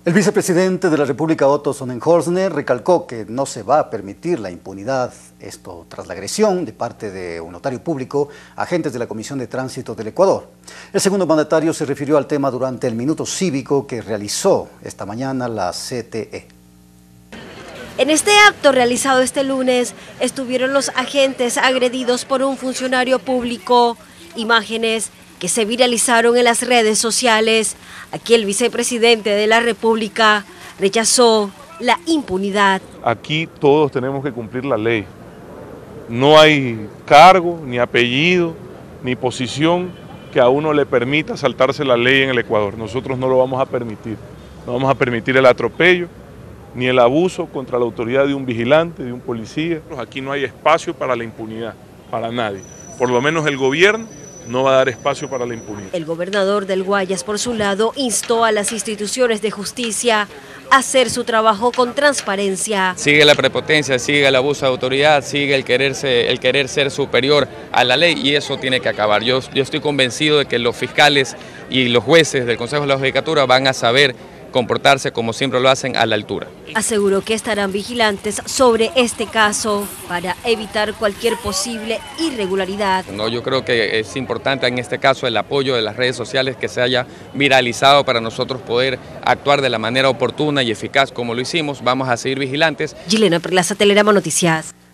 El vicepresidente de la República, Otto Sonnenhorstner, recalcó que no se va a permitir la impunidad, esto tras la agresión de parte de un notario público a agentes de la Comisión de Tránsito del Ecuador. El segundo mandatario se refirió al tema durante el minuto cívico que realizó esta mañana la CTE. En este acto realizado este lunes estuvieron los agentes agredidos por un funcionario público, imágenes que se viralizaron en las redes sociales. Aquí el vicepresidente de la República rechazó la impunidad. Aquí todos tenemos que cumplir la ley. No hay cargo, ni apellido, ni posición que a uno le permita saltarse la ley en el Ecuador. Nosotros no lo vamos a permitir. No vamos a permitir el atropello, ni el abuso contra la autoridad de un vigilante, de un policía. Aquí no hay espacio para la impunidad, para nadie. Por lo menos el gobierno no va a dar espacio para la impunidad. El gobernador del Guayas, por su lado, instó a las instituciones de justicia a hacer su trabajo con transparencia. Sigue la prepotencia, sigue el abuso de autoridad, sigue el querer ser superior a la ley, y eso tiene que acabar. Yo estoy convencido de que los fiscales y los jueces del Consejo de la Judicatura van a saber comportarse como siempre lo hacen, a la altura. Aseguró que estarán vigilantes sobre este caso para evitar cualquier posible irregularidad. No, yo creo que es importante en este caso el apoyo de las redes sociales, que se haya viralizado para nosotros poder actuar de la manera oportuna y eficaz como lo hicimos. Vamos a seguir vigilantes. Gilena Perlaza, Telerama Noticias.